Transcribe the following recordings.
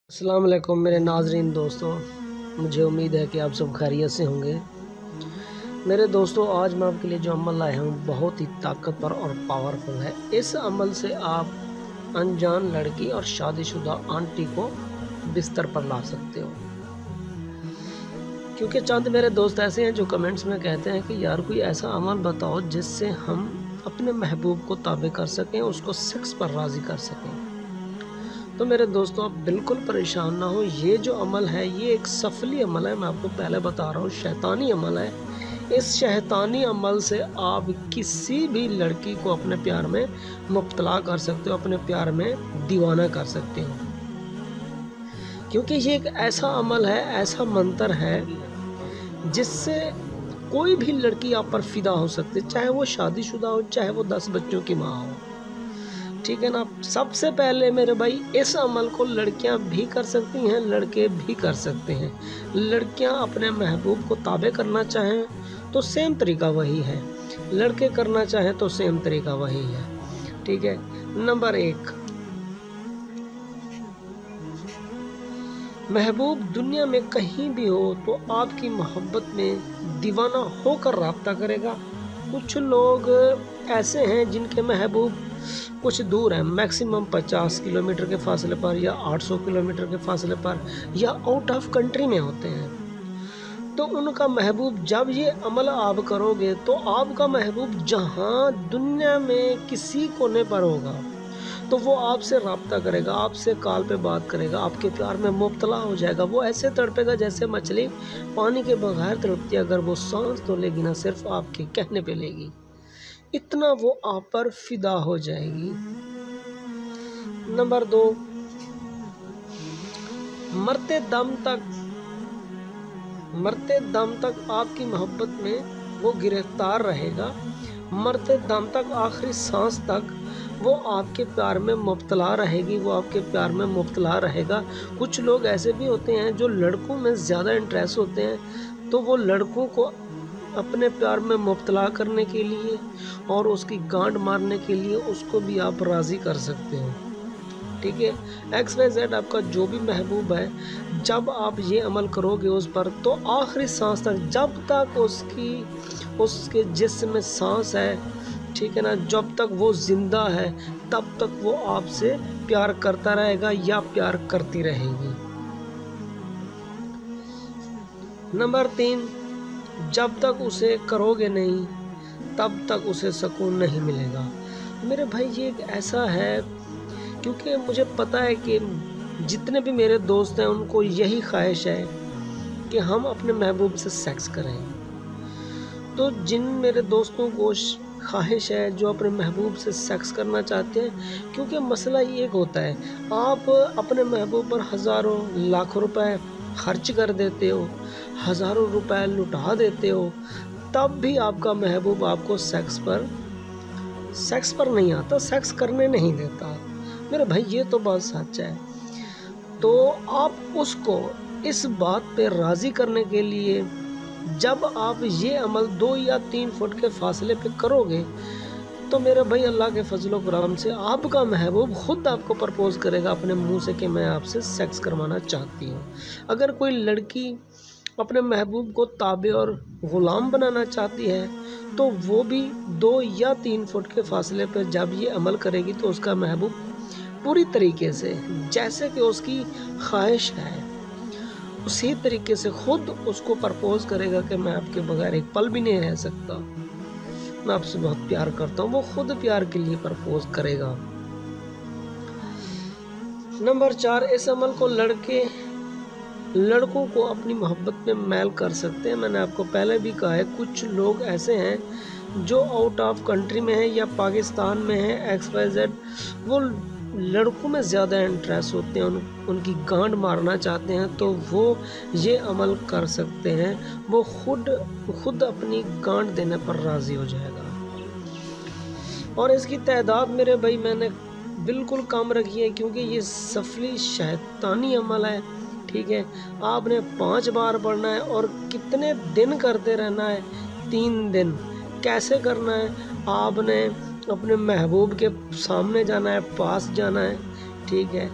अस्सलाम वालेकुम मेरे नाज़रीन दोस्तों, मुझे उम्मीद है कि आप सब खैरियत से होंगे। मेरे दोस्तों, आज मैं आपके लिए जो अमल लाया हूँ बहुत ही ताकतवर और पावरफुल है। इस अमल से आप अनजान लड़की और शादीशुदा आंटी को बिस्तर पर ला सकते हो। क्योंकि चंद मेरे दोस्त ऐसे हैं जो कमेंट्स में कहते हैं कि यार कोई ऐसा अमल बताओ जिससे हम अपने महबूब को ताबे कर सकें, उसको सेक्स पर राज़ी कर सकें। तो मेरे दोस्तों, आप बिल्कुल परेशान ना हो। ये जो अमल है ये एक सफली अमल है। मैं आपको पहले बता रहा हूँ, शैतानी अमल है। इस शैतानी अमल से आप किसी भी लड़की को अपने प्यार में मुब्तला कर सकते हो, अपने प्यार में दीवाना कर सकते हो। क्योंकि ये एक ऐसा अमल है, ऐसा मंत्र है जिससे कोई भी लड़की आप पर फिदा हो सकती है, चाहे वो शादीशुदा हो, चाहे वो 10 बच्चों की माँ हो। ठीक है ना। सबसे पहले मेरे भाई, इस अमल को लड़कियां भी कर सकती हैं, लड़के भी कर सकते हैं। लड़कियां अपने महबूब को ताबे करना चाहें तो सेम तरीका वही है, लड़के करना चाहें तो सेम तरीका वही है। ठीक है। नंबर 1, महबूब दुनिया में कहीं भी हो तो आपकी मोहब्बत में दीवाना होकर राब्ता करेगा। कुछ लोग ऐसे हैं जिनके महबूब कुछ दूर है, मैक्सिमम 50 किलोमीटर के फासले पर या 800 किलोमीटर के फासले पर या आउट ऑफ कंट्री में होते हैं। तो उनका महबूब, जब ये अमल आप करोगे तो आपका महबूब जहाँ दुनिया में किसी कोने पर होगा तो वो आपसे राब्ता करेगा, आपसे कॉल पे बात करेगा, आपके प्यार में मुब्तला हो जाएगा। वो ऐसे तड़पेगा जैसे मछली पानी के बगैर तड़पती है, अगर वो सांस तो लेगी ना, सिर्फ आपके कहने पे लेगी। इतना वो आप पर फिदा हो जाएगी। नंबर 2, मरते दम तक आपकी मोहब्बत में वो गिरफ्तार रहेगा। मरते दम तक, आखिरी सांस तक वो आपके प्यार में मुब्तला रहेगी, वो आपके प्यार में मुब्तला रहेगा। कुछ लोग ऐसे भी होते हैं जो लड़कों में ज़्यादा इंटरेस्ट होते हैं, तो वो लड़कों को अपने प्यार में मुब्तला करने के लिए और उसकी गांड मारने के लिए उसको भी आप राज़ी कर सकते हो। ठीक है। XYZ आपका जो भी महबूब है, जब आप ये अमल करोगे उस पर, तो आखिरी सांस तक, जब तक उसके जिस्म में सांस है, ठीक है ना, जब तक वो जिंदा है तब तक वो आपसे प्यार करता रहेगा या प्यार करती रहेगी। नंबर 3, जब तक उसे करोगे नहीं तब तक उसे सुकून नहीं मिलेगा। मेरे भाई, ये एक ऐसा है, क्योंकि मुझे पता है कि जितने भी मेरे दोस्त हैं उनको यही ख्वाहिश है कि हम अपने महबूब से सेक्स करें। तो जिन मेरे दोस्तों को ख्वाहिश है जो अपने महबूब से सेक्स करना चाहते हैं, क्योंकि मसला ये एक होता है, आप अपने महबूब पर हज़ारों लाखों रुपए खर्च कर देते हो, हज़ारों रुपए लुटा देते हो, तब भी आपका महबूब आपको सेक्स पर नहीं आता, सेक्स करने नहीं देता। मेरे भाई, ये तो बात सच है। तो आप उसको इस बात पे राज़ी करने के लिए, जब आप ये अमल 2 या 3 फुट के फासले पे करोगे, तो मेरे भाई अल्लाह के फजल व करम से आपका महबूब खुद आपको प्रपोज करेगा अपने मुंह से कि मैं आपसे सेक्स करवाना चाहती हूँ। अगर कोई लड़की अपने महबूब को ताबे और ग़ुलाम बनाना चाहती है तो वो भी 2 या 3 फुट के फासले पर जब ये अमल करेगी तो उसका महबूब पूरी तरीके से, जैसे कि उसकी ख्वाहिश है, उसी तरीके से खुद उसको प्रपोज करेगा कि मैं आपके बगैर एक पल भी नहीं रह सकता, मैं आपसे बहुत प्यार करता हूँ। वो खुद प्यार के लिए प्रपोज करेगा। नंबर 4, इस अमल को लड़कों को अपनी मोहब्बत में मैल कर सकते हैं। मैंने आपको पहले भी कहा है, कुछ लोग ऐसे हैं जो आउट ऑफ कंट्री में हैं या पाकिस्तान में हैं, XYZ, वो लड़कों में ज़्यादा इंटरेस्ट होते हैं, उनकी गांड मारना चाहते हैं, तो वो ये अमल कर सकते हैं। वो खुद अपनी गांड देने पर राज़ी हो जाएगा। और इसकी तादाद मेरे भाई मैंने बिल्कुल कम रखी है, क्योंकि ये सफली शैतानी अमल है। ठीक है। आपने 5 बार पढ़ना है और कितने दिन करते रहना है? 3 दिन। कैसे करना है? आपने अपने महबूब के सामने जाना है, पास जाना है। ठीक है।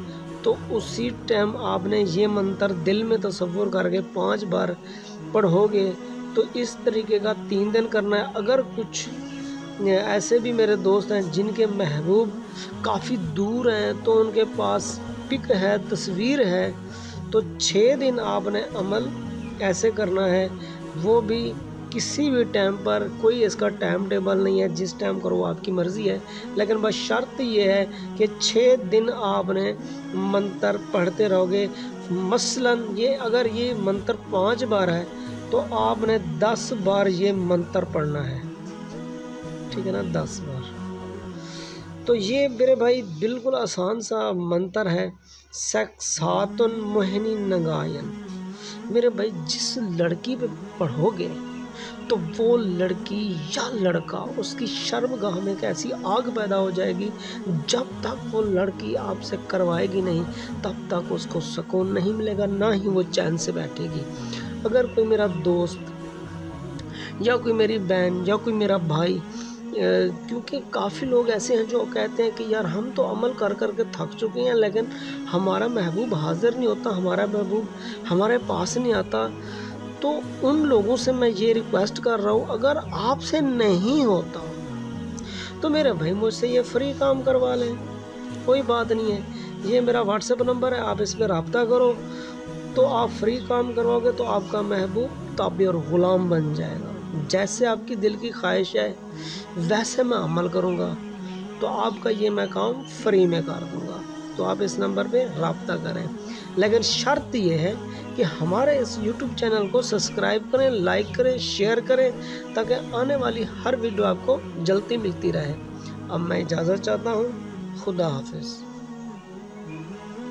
تو اسی ٹائم آپ نے یہ منتر دل میں تصور کر کے 5 بار پڑھو گے تو اس طریقے کا 3 دن کرنا ہے۔ اگر کچھ ایسے بھی میرے دوست ہیں جن کے محبوب کافی دور ہیں تو ان کے پاس پک ہے، تصویر ہے، تو 6 دن آپ نے عمل ایسے کرنا ہے، وہ بھی کسی بھی ٹائم پر، کوئی اس کا ٹائم ٹیبل نہیں ہے، جس ٹائم کرو آپ کی مرضی ہے، لیکن بس شرط یہ ہے کہ 6 دن آپ نے منتر پڑھتے رہو گے۔ مثلاً اگر یہ منتر 5 بار ہے تو آپ نے 10 بار یہ منتر پڑھنا ہے، ٹھیک ہے نا، 10 بار۔ تو یہ میرے بھائی بالکل آسان سا منتر ہے، سکساتن موہنی نگائن۔ میرے بھائی جس لڑکی پہ پڑھو گے تو وہ لڑکی یا لڑکا، اس کی شرمگاہ میں ایک ایسی آگ پیدا ہو جائے گی، جب تک وہ لڑکی آپ سے کروائے گی نہیں تب تک اس کو سکون نہیں ملے گا، نہ ہی وہ چین سے بیٹھے گی۔ اگر کوئی میرا دوست یا کوئی میری بہن یا کوئی میرا بھائی، کیونکہ کافی لوگ ایسے ہیں جو کہتے ہیں کہ یار ہم تو عمل کر کر کے تھک چکے ہیں لیکن ہمارا محبوب حاضر نہیں ہوتا، ہمارا محبوب ہمارے پاس نہیں آتا، تو ان لوگوں سے میں یہ ریکویسٹ کر رہا ہوں، اگر آپ سے نہیں ہوتا تو میرے بھائی مجھ سے یہ فری کام کروا لیں، کوئی بات نہیں ہے۔ یہ میرا واٹس ایپ نمبر ہے، آپ اس پہ رابطہ کرو، تو آپ فری کام کرواؤ گے تو آپ کا محبوب تابع اور غلام بن جائے گا۔ جیسے آپ کی دل کی خواہش ہے ویسے میں عمل کروں گا، تو آپ کا یہ میں کام فری میں کر دوں گا۔ تو آپ اس نمبر پہ رابطہ کریں، لیکن شرط یہ ہے کہ ہمارے اس یوٹیوب چینل کو سبسکرائب کریں، لائک کریں، شیئر کریں، تاکہ آنے والی ہر ویڈیو آپ کو جلدی ملتی رہے۔ اب میں اجازت چاہتا ہوں، خدا حافظ۔